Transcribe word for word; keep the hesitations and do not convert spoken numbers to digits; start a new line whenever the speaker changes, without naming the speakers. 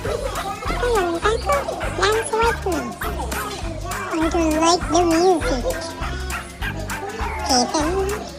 Come on, Taco, dance with me. Want to like the music? Kitten.